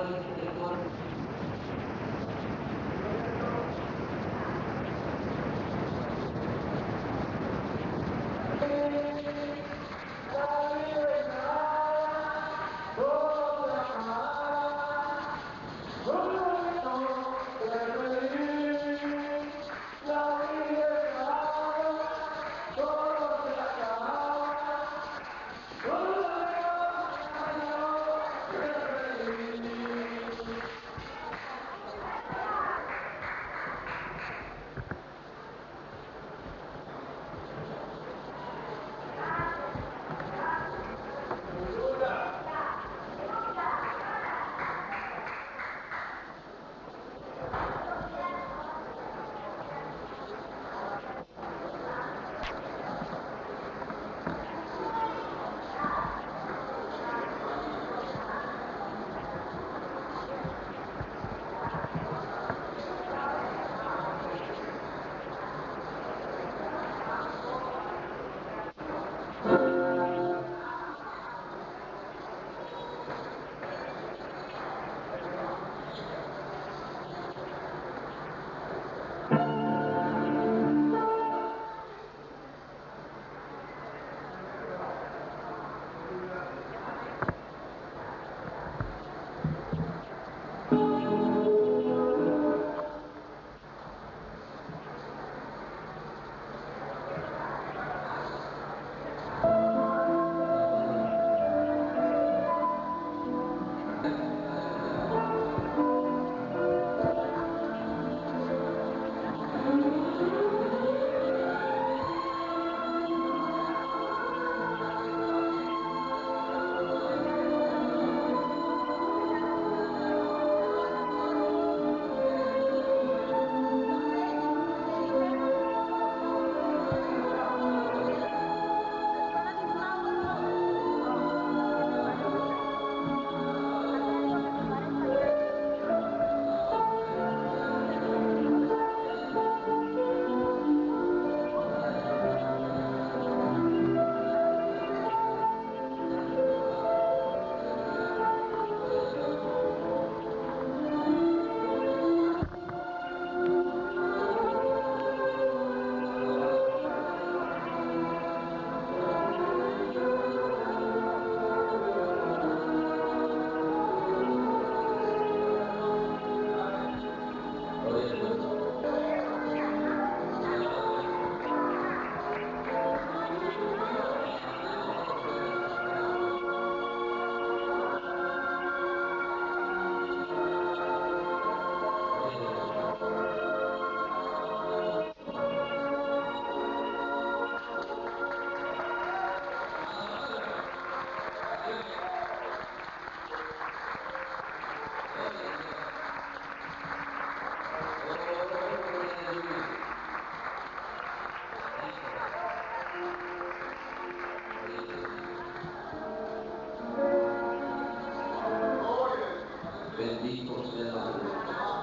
Bendito sea Dios.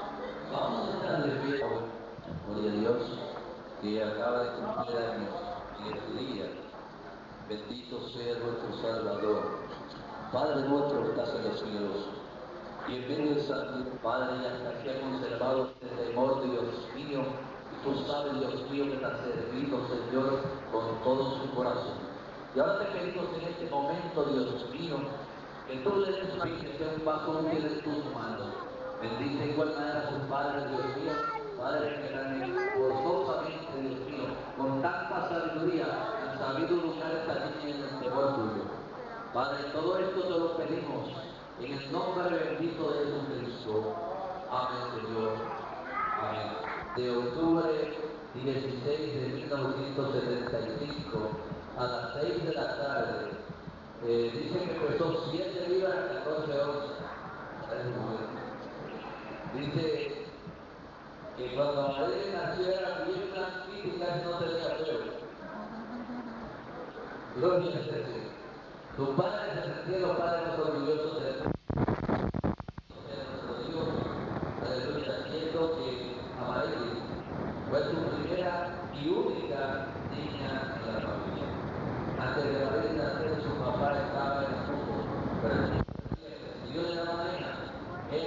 Vamos a estar de pie, gloria a Dios, que acaba de cumplir años en este día. Bendito sea nuestro Salvador. Padre nuestro que estás en los cielos, y en medio de Santo Padre, hasta que ha conservado el temor de Dios mío, y tú sabes, Dios mío, que te has servido, Señor, con todo su corazón. Y ahora te pedimos en este momento, Dios mío, que tú le des una que sea un vaso útil en tus manos. Bendice de igual manera a su Padre, Dios mío, Padre que también forzosamente, Dios mío, con tanta sabiduría, han sabido educar a esta niña en el temor tuyo. Padre, todo esto te lo pedimos en el nombre bendito de Jesucristo. Amén, Señor. Amén. De octubre 16 de 1975 a las 6 de la tarde, dice que pesó 7 libras, 14 onzas. Dice que cuando María nació era bien blanquita y casi no tenía pelo. Gloria a Dios. Tu padre se sentía los padres orgullosos de nuestro Dios. Aleluya, siendo que Amaril fue su primera y única niña en la familia. Antes de Amaril nacer, su papá estaba en el mundo, pero el Dios de la manera,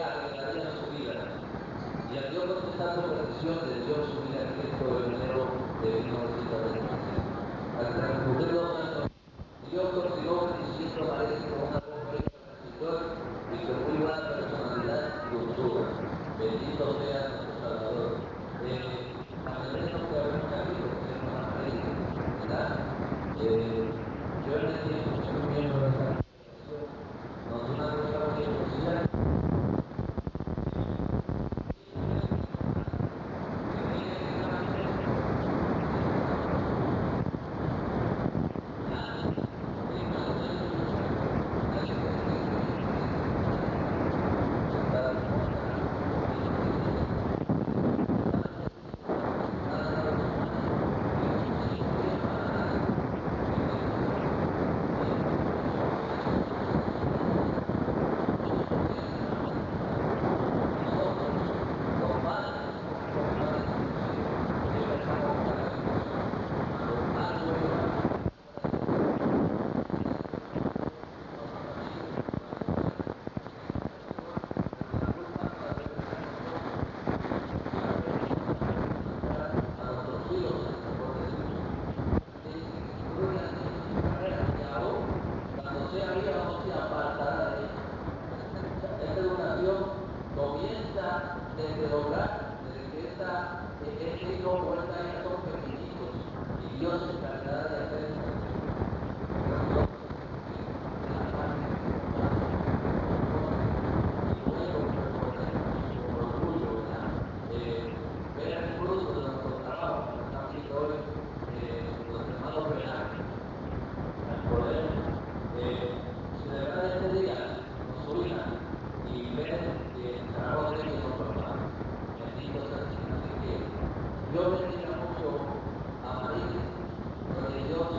Dios continuó bendiciendo a María con una voz escritor y con muy buena personalidad y cultura. Bendito sea nuestro Salvador. Alegremos que hablemos aquí porque tenemos a María, ¿verdad? Yo en el tiempo que fui miembro de esta organización, nos dio una cosa muy especial. Esta educación comienza desde el hogar, desde que este hijo o esta hija son pequeñitos y Dios se encargará de hacer ver el fruto de nuestro trabajo, como está viendo hoy los hermanos Renales, al poder celebrar este día con su hija y ver el trabajo de ellos con su papá. Bendito sea el Señor. Así que Dios bendiga mucho a María, gloria a Dios.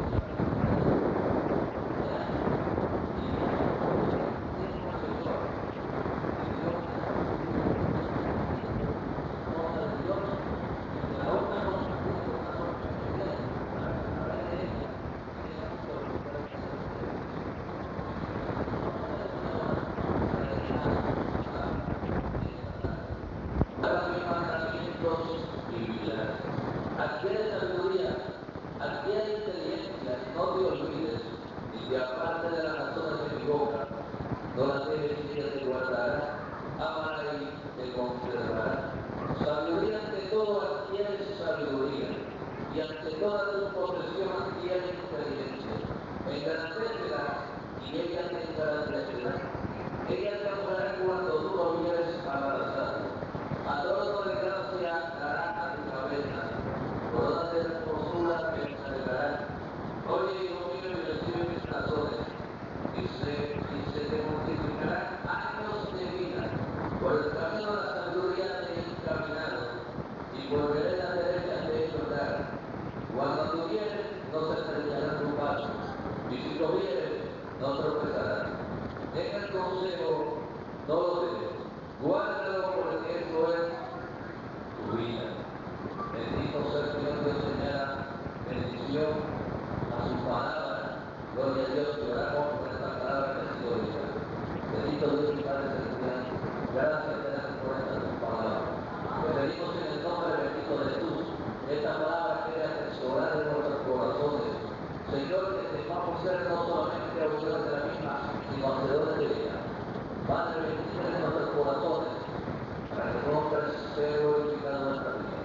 Adquiere sabiduría, adquiere inteligencia, no te olvides, y que aparte de las razones de mi boca, no las dejes ir, te guardará, amará y te conservará. Sabiduría ante todo adquiere sabiduría, y ante toda tu posesión adquiere inteligencia. Engrandécela, y ella te engrandecerá. Ella te honrará cuando tú lo vieres abrazado. A todos de gracia dará a tu cabeza. Corona de hermosura te entregará. Oye, hijo mío, y recibe mis razones, y se te multiplicarán años de vida. Por el camino de la sabiduría te he encaminado, y volveré la derecha te he dar. Cuando tú vienes, no se estrechará tu paso, y si lo vieres, no tropezarás. Deja el consejo, no lo dejes. Guárdalo porque eso es tu vida. Bendito sea el Señor, Dios señala bendición a su palabra. Gloria a Dios, que oramos por esta palabra que ha sido dicha. Bendito Dios y Padre Celestial, gracias te damos por esta tu palabra. Te pedimos en el nombre bendito de Jesús, esta palabra quede atesorada en nuestros corazones. Señor, que sepamos ser no solamente oidores de la misma, sino hacedores de ella. Padre, bendito en nuestros corazones, para que tu nombre sea glorificado en nuestra vida.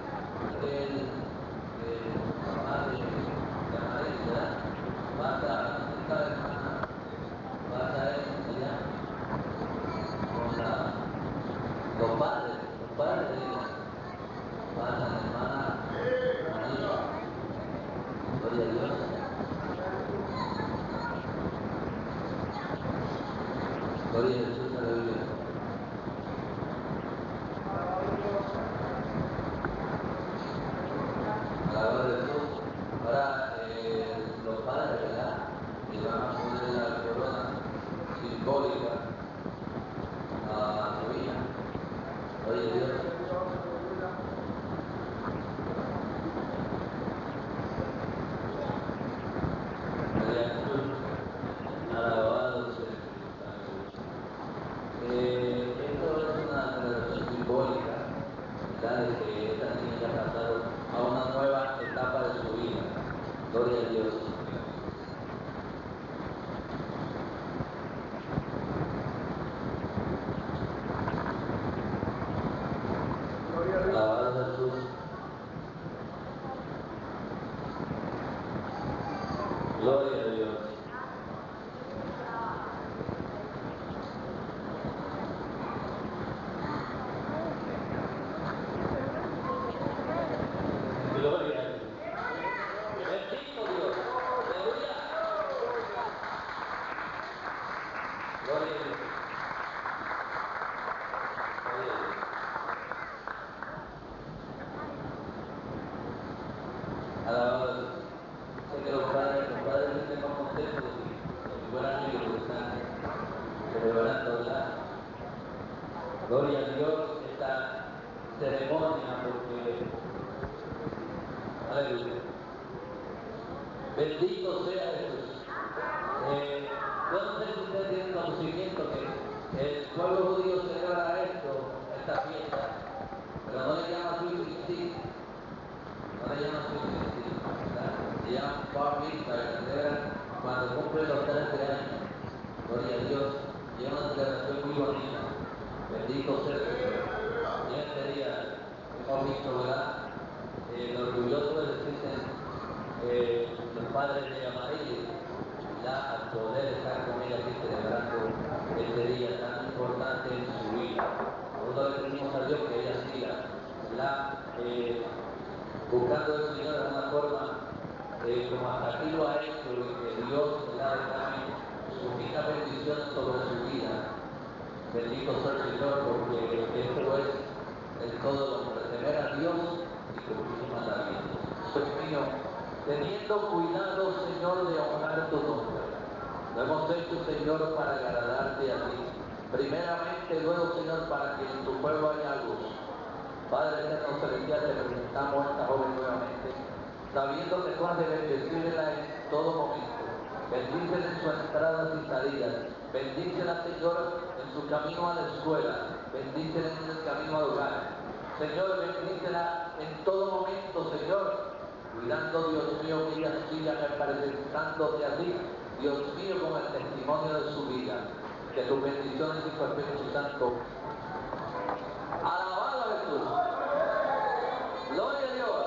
Padre, de María, vas a esta hermana, vas a ella, con los padres de ella, vas a la hermana María, gloria a Dios. Gloria a Jesús, aleluya. Alabado Jesús. Ahora los padres, ¿verdad? Y van a poner la corona simbólica a su hija. Gloria a Dios. Gloria a Jesús. Alabado sea Jesús. Gloria a Dios, esta ceremonia, porque, aleluya, bendito sea Jesús. Yo no sé si ustedes tienen conocimiento que el pueblo judío celebra esta fiesta, pero no le llama Sweet, no le llama Sweet, ¿verdad? Le llaman Bar Mitzvah, y celebran cuando cumplen los 13 años. Gloria a Dios, y es una celebración muy bonita. Bendito sea el Señor. Y en este día hemos visto, ¿verdad? Lo orgulloso de decirse los padres de Amarillo, ya al poder estar con ella aquí celebrando este día tan importante en su vida. Nosotros le pedimos a Dios que ella siga, ¿verdad? Buscando al Señor de una forma como hasta aquí lo ha hecho, y que Dios, ¿verdad?, derrame su rica bendición sobre su vida. Bendito sea el Señor, porque esto es el todo lo que temer a Dios y cumplir sus mandamientos. Pues mío, teniendo cuidado, Señor, de honrar tu nombre. Lo hemos hecho, Señor, para agradarte a ti. Primeramente, luego, Señor, para que en tu pueblo haya luz. Padre eterno celestial, te presentamos a esta joven nuevamente, sabiendo que tú has de bendecirla en todo momento. Bendícela en sus entradas y salidas. Bendícela, Señor, en su camino a la escuela. Bendícela en el camino al hogar. Señor, bendícela en todo momento, Señor, cuidando, Dios mío, que ella siga representándote a ti, Dios mío, con el testimonio de su vida. Que tus bendiciones y tu Espíritu Santo. Alabado a Jesús. Gloria a Dios.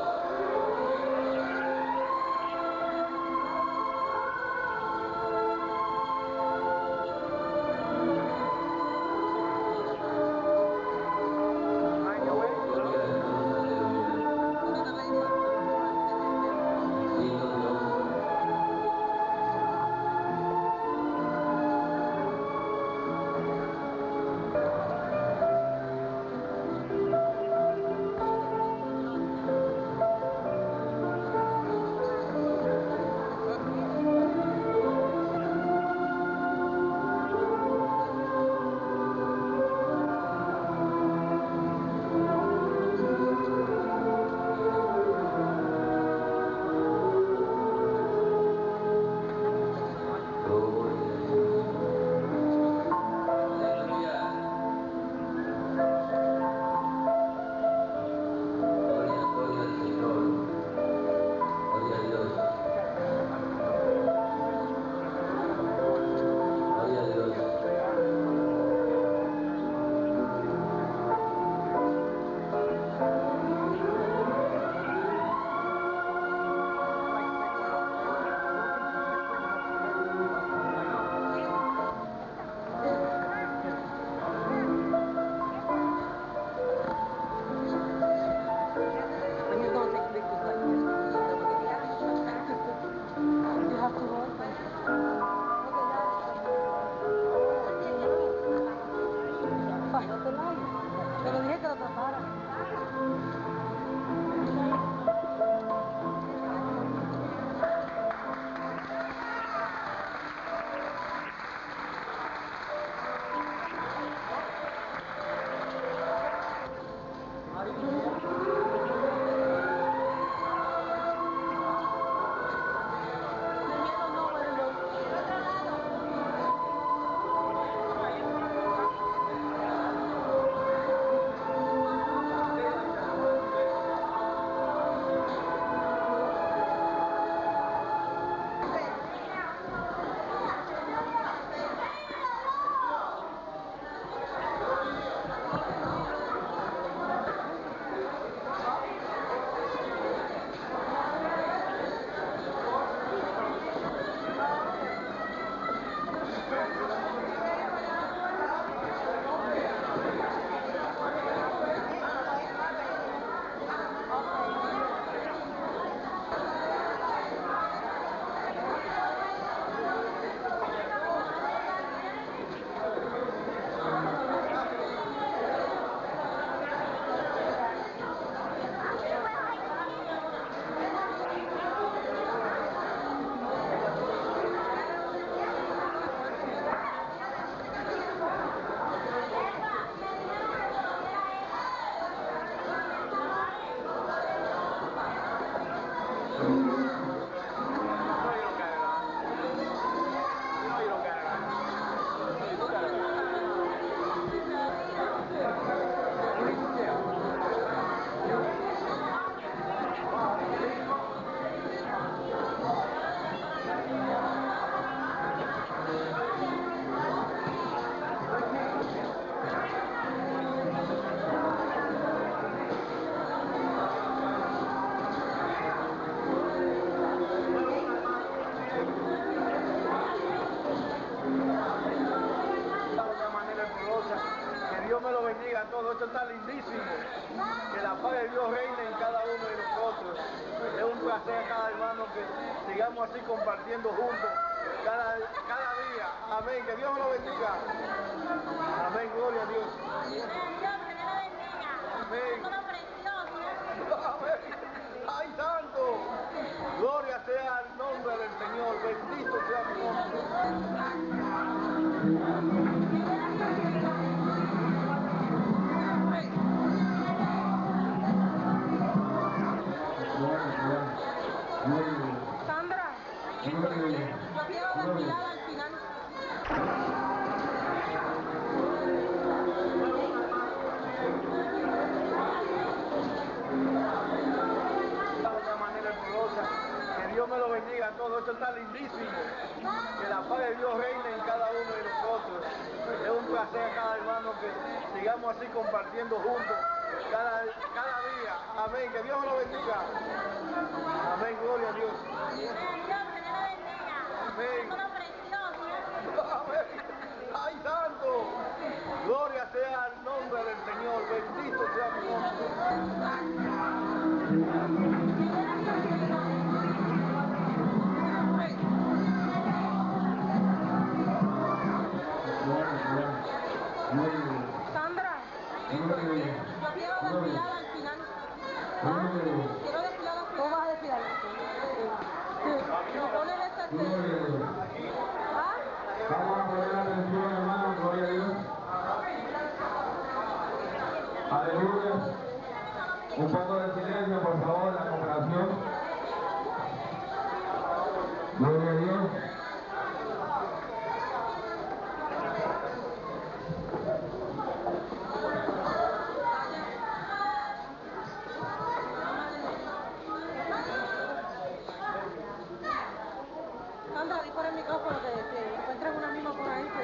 esto está lindísimo. Que la paz de Dios reine en cada uno de nosotros. Es un placer a cada hermano que sigamos así compartiendo juntos cada día. Amén. Que Dios me lo bendiga. Amén. Gloria a Dios. Dios, que Dios lo bendiga. Amén. Todo precioso. Amén. ¡Ay, santo! Gloria sea el nombre del Señor. Bendito sea mi nombre. Sandra, yo quiero desfilar al final. De manera hermosa. Que Dios me lo bendiga a todos. Esto está lindísimo. Que la paz de Dios reine en cada uno de nosotros. Es un placer a cada hermano que sigamos así compartiendo juntos cada día. Amén. Que Dios me lo bendiga. Amén. Gloria a Dios. Dios, que Dios lo bendiga. Amén. Todo precioso. Amén. ¡Ay, santo! Gloria sea el nombre del Señor. Bendito sea mi nombre. Sandra, yo quiero desfilar al final. Quiero desfilar al final. ¿Cómo vas a desfilar? Me ponen esta ¿Ah? Vamos a poner atención, hermano, gloria a Dios. Aleluya. Un poco de silencio, por favor, la cooperación. Gloria a Dios. Sandra, di por el micrófono que encuentres una misma por ahí.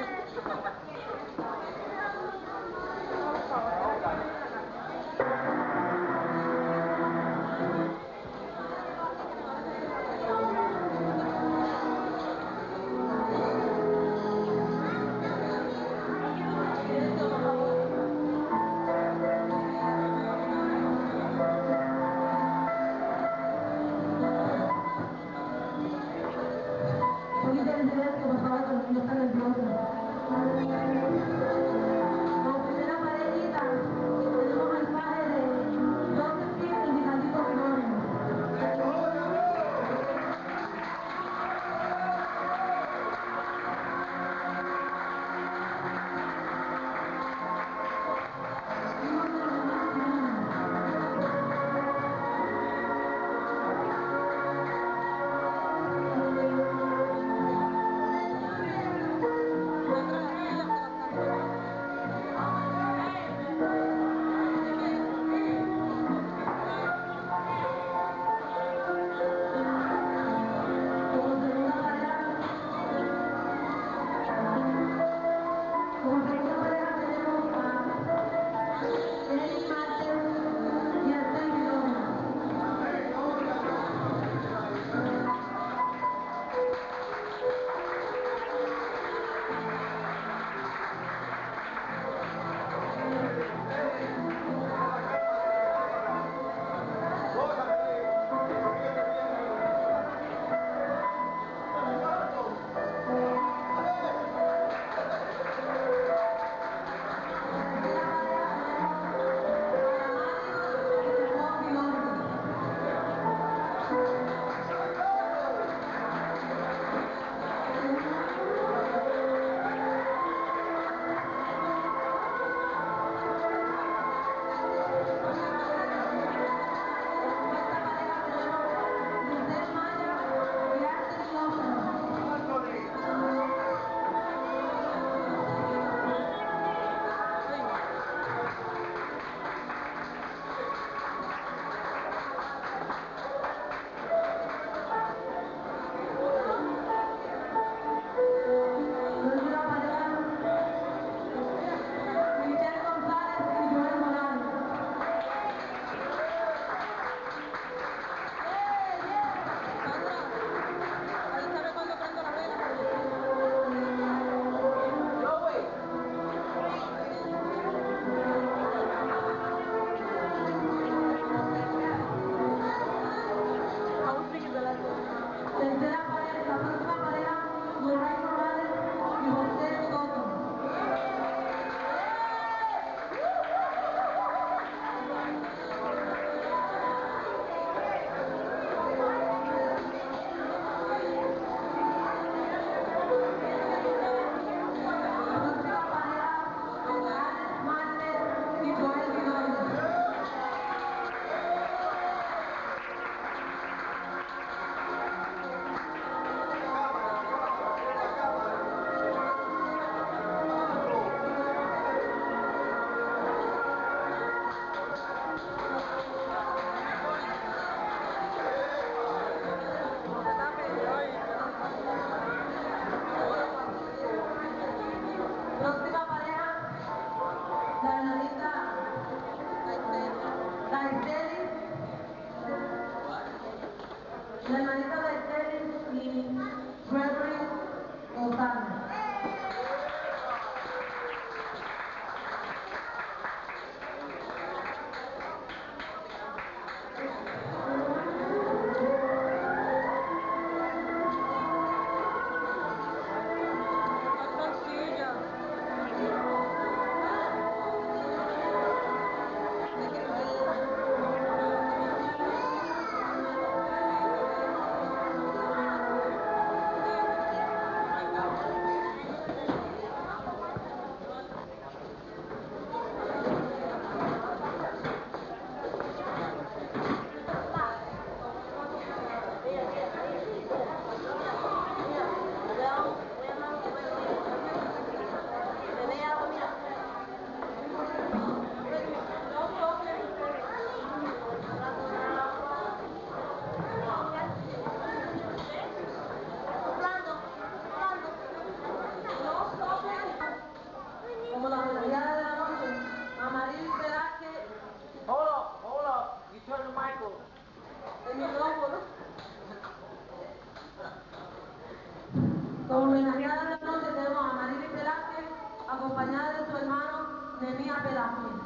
Nehemías Velázquez.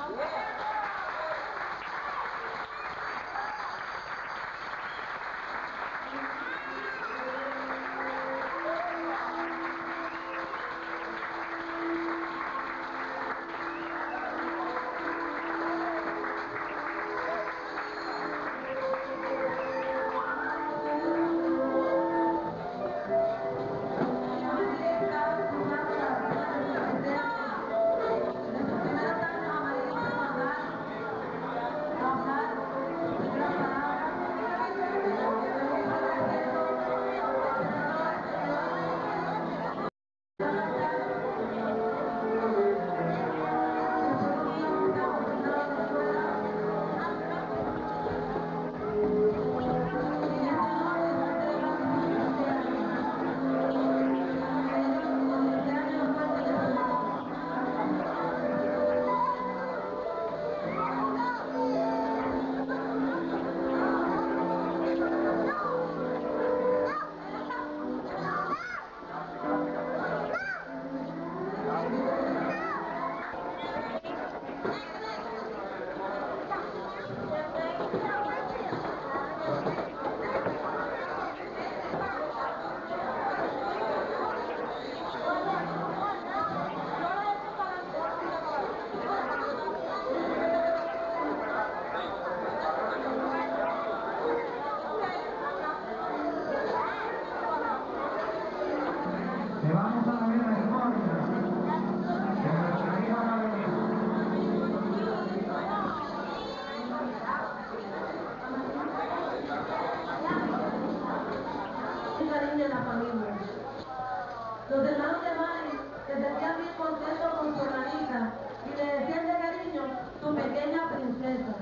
Le vamos a ver la historia de nuestra hija Marilyn. Y cariño en la familia. Los hermanos de Mari se sentían bien contentos con su hermanita y le decían de cariño su pequeña princesa.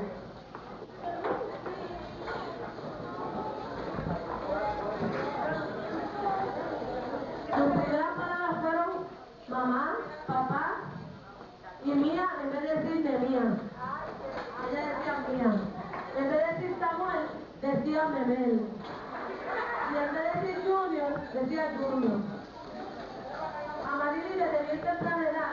Sus primeras palabras fueron mamá, papá y mía en vez de decir mía. Ella decía mía. En vez de decir Samuel, decía Memel. Y en vez de decir Junior, decía Junior. A Marilyn desde bien temprana edad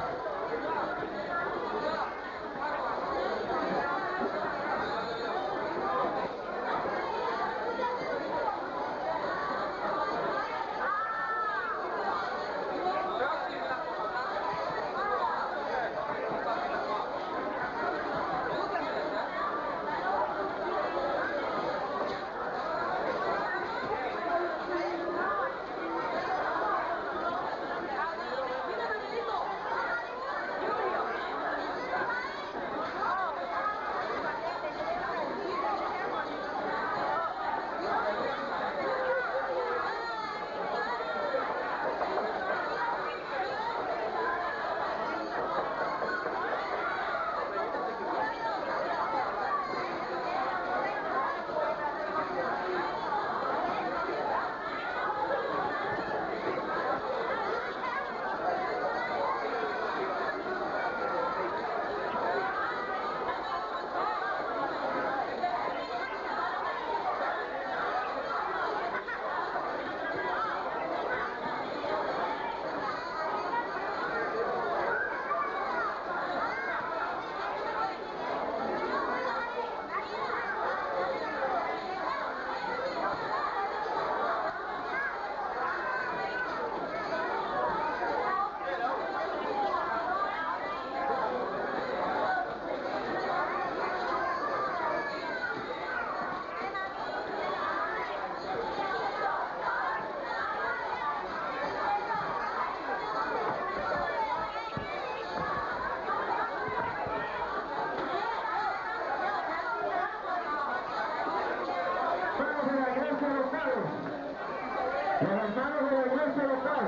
Los hermanos de la iglesia local,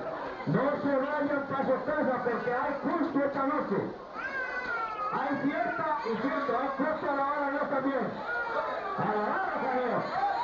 no se vayan para sus casas porque hay culto esta noche. Hay fiesta y fiesta, hay culto a la hora de Dios también. Alabado a Dios.